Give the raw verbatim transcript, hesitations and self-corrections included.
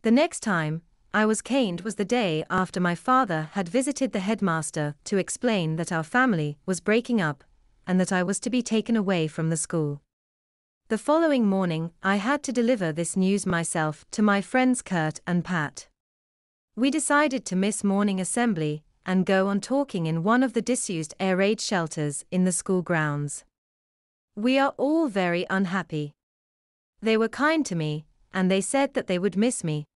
The next time I was caned was the day after my father had visited the headmaster to explain that our family was breaking up and that I was to be taken away from the school. The following morning, I had to deliver this news myself to my friends Kurt and Pat. We decided to miss morning assembly and go on talking in one of the disused air raid shelters in the school grounds. We are all very unhappy. They were kind to me, and they said that they would miss me,